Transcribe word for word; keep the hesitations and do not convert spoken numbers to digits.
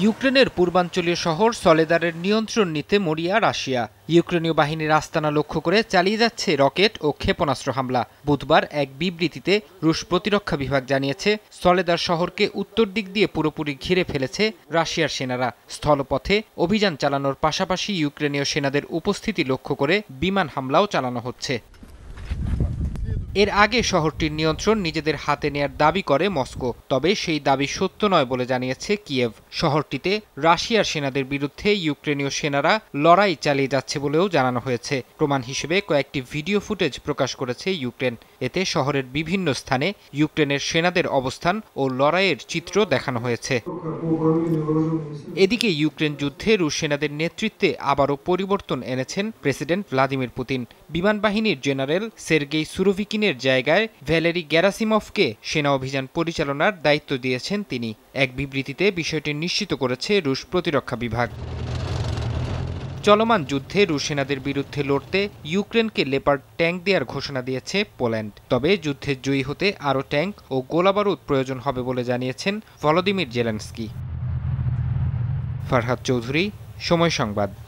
ইউক্রেনের পূর্বাঞ্চলীয় শহর সলেদারের নিয়ন্ত্রণ নিতে মরিয়া রাশিয়া। ইউক্রেনীয় বাহিনীর আস্তানা লক্ষ্য করে চালিয়ে যাচ্ছে রকেট ও ক্ষেপণাস্ত্র হামলা। বুধবার এক বিবৃতিতে রুশ প্রতিরক্ষা বিভাগ জানিয়েছে, সলেদার শহরকে উত্তর দিক দিয়ে পুরোপুরি ঘিরে ফেলেছে রাশিয়ার সেনারা। স্থলপথে অভিযান চালানোর পাশাপাশি ইউক্রেনীয় সেনাদের উপস্থিতি লক্ষ্য করে বিমান হামলাও চালানো হচ্ছে। এর আগে শহরটির নিয়ন্ত্রণ নিজেদের হাতে নেয়ার দাবি করে মস্কো, তবে সেই দাবি সত্য নয় বলে জানিয়েছে কিয়েভ। শহরটিতে রাশিয়ার সেনাদের বিরুদ্ধে ইউক্রেনীয় সেনারা লড়াই চালিয়ে যাচ্ছে বলেও জানানো হয়েছে। প্রমাণ হিসেবে কয়েকটি ভিডিও ফুটেজ প্রকাশ করেছে ইউক্রেন। এতে শহরের বিভিন্ন স্থানে ইউক্রেনের সেনাদের অবস্থান ও লড়াইয়ের চিত্র দেখানো হয়েছে। এদিকে ইউক্রেন যুদ্ধে রুশ সেনাদের নেতৃত্বে আবারও পরিবর্তন এনেছেন প্রেসিডেন্ট ভ্লাদিমির পুতিন। বিমান বাহিনীর জেনারেল সের্গেই সুরোভিকিনের জায়গায় ভ্যালেরি গ্যারাসিমভকে সেনা অভিযান পরিচালনার দায়িত্ব দিয়েছেন তিনি। এক বিবৃতিতে বিষয়টি নিশ্চিত করেছে রুশ প্রতিরক্ষা বিভাগ। চলমান যুদ্ধে রুশ সেনাদের বিরুদ্ধে লড়তে ইউক্রেনকে লেপার্ড ট্যাঙ্ক দেওয়ার ঘোষণা দিয়েছে পোল্যান্ড। তবে যুদ্ধে জয়ী হতে আরও ট্যাঙ্ক ও গোলাবারুদ প্রয়োজন হবে বলে জানিয়েছেন ভলোদিমির জেলেনস্কি। ফারহাদ চৌধুরী, সময় সংবাদ।